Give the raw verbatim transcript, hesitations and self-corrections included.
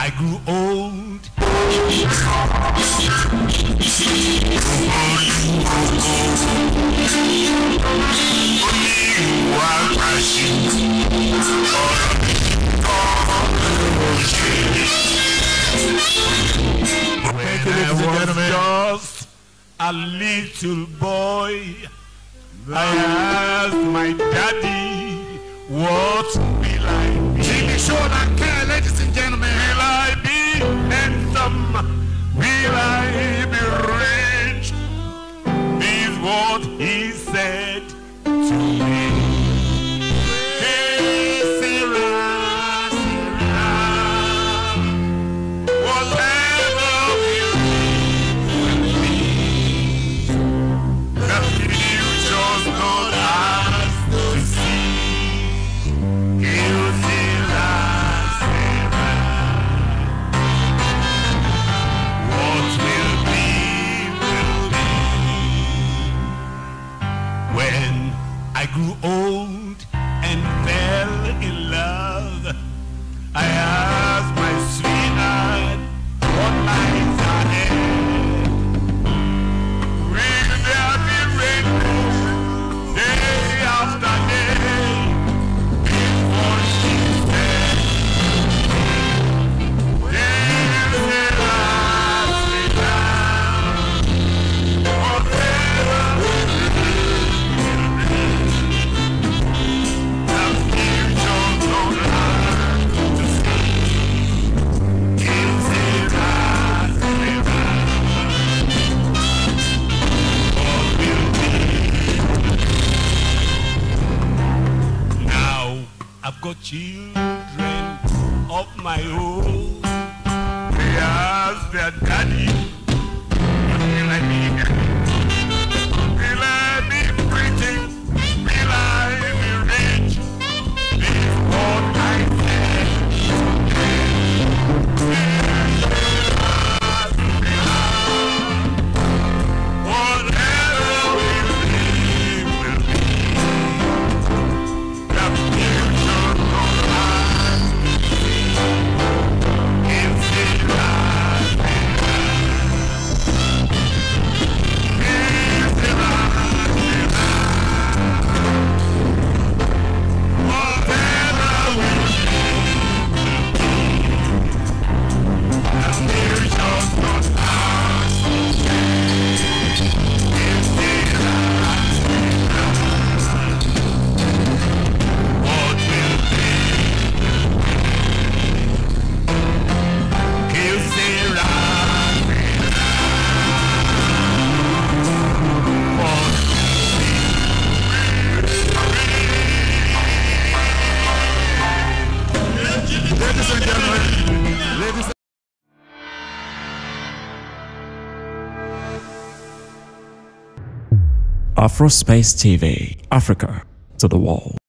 I grew old. Thank you, ladies and gentlemen. Just a little boy, I asked my daddy, what will I be? Jimmy Short and Care, ladies and gentlemen. Will I be handsome? Will I be rich? This is what he said to me. Hey, Sarah, Sarah, whatever will be, the future's not ours to see. Hey, Sarah, Sarah, what will be, will be. When I grew old and fell in love, I asked my sweetheart, what lies ahead? Will there be rainbow day after day? Is what she said. Yes, Sarah, Sarah, whatever will be, the future's not ours to see. Yes, Sarah, Sarah, what will be. Now I've got children of my own. They ask their daddy, will I be Will I be pretty? Will I be rich? This is what I said. Whatever will be, will be. The future's not ours to see. It's in us. It's in us. Whatever will be, the future's not ours to see. It's in us. What will be? Que será? Ladies and gentlemen. Ladies and Afrospace T V, Africa to the wall.